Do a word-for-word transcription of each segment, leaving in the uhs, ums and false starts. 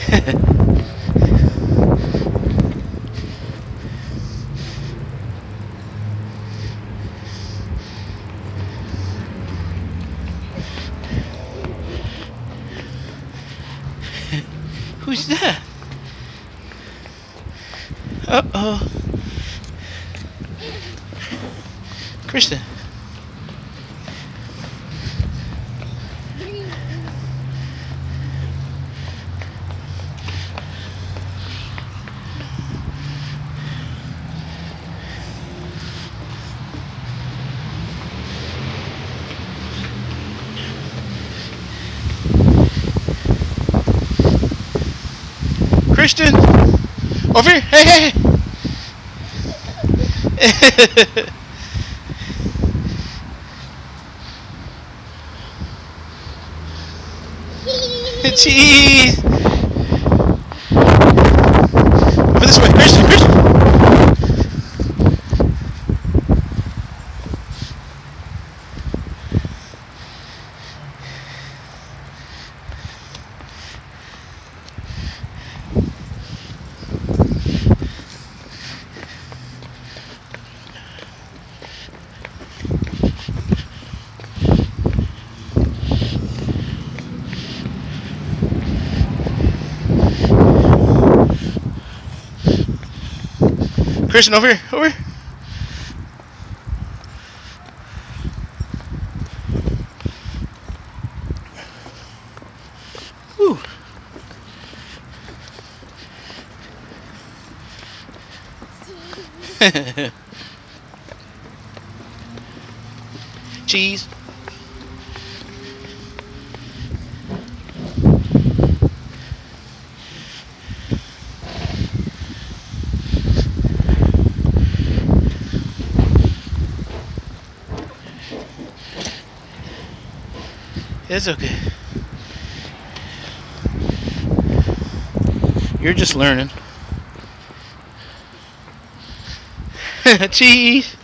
Who's that? Uh-oh. Kristen. Christian! Over here! Hey, hey, hey! Cheese! Over this way, Christian, Christian! Christian, over here, over here. Woo. Cheese. It's okay. You're just learning. Cheese.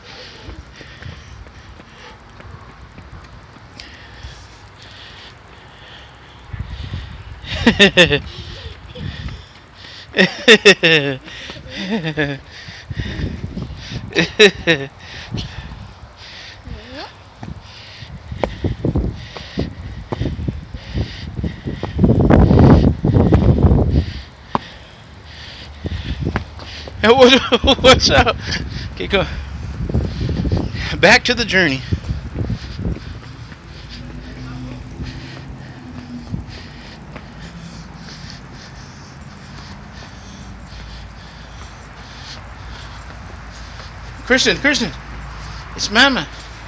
What's up? Okay, go. Back to the journey. Christian, Christian, it's Mama.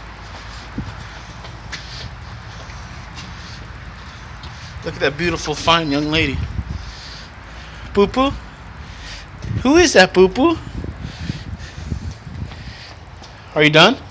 Look at that beautiful, fine young lady. Poo Poo? Who is that, Poo Poo? Are you done?